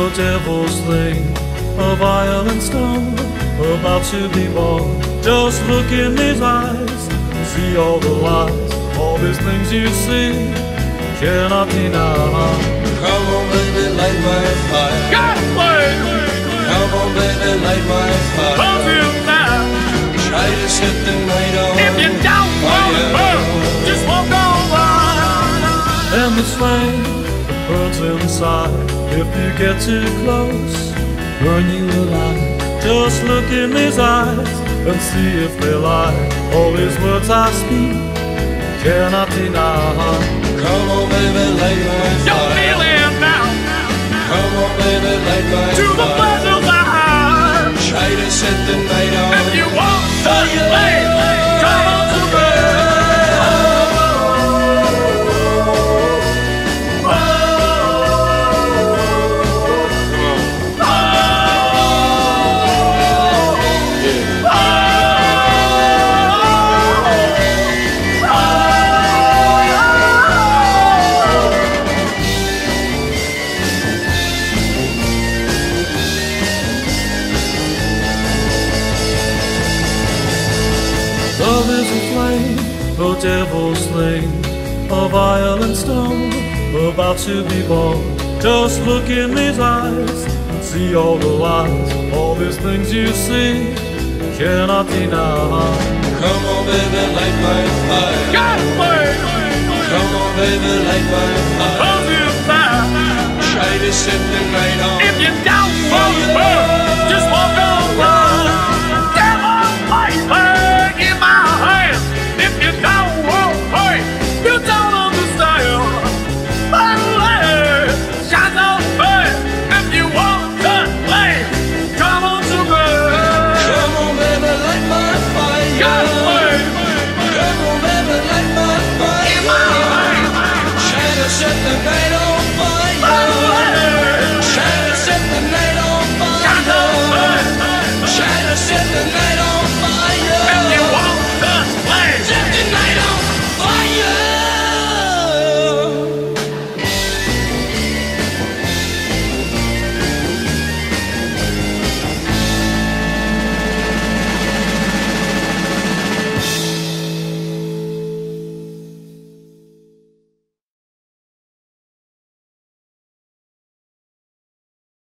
a devil's thing, a violent stone, about to be born. Just look in his eyes, see all the lies, all these things you see, cannot deny. Come on, baby, light my fire. Come on, baby, light my fire. Love you now. Try to set the night on If you don't want to burn, just walk on. And this flame burns inside. If you get too close, burn you alive. Just look in his eyes and see if they lie. All these words I speak cannot deny. Come on, baby, light my fire. You're feeling now. Come on, baby, light my To the fire. pleasure line. Try to set the night on If you want to play, come on to Love is a flame, a devil's thing, a violent stone, about to be born. Just look in his eyes and see all the lies, all these things you see, cannot deny. Come on, baby, light my fire. Come on, baby, light my fire. Love you now. Try to set the night on If you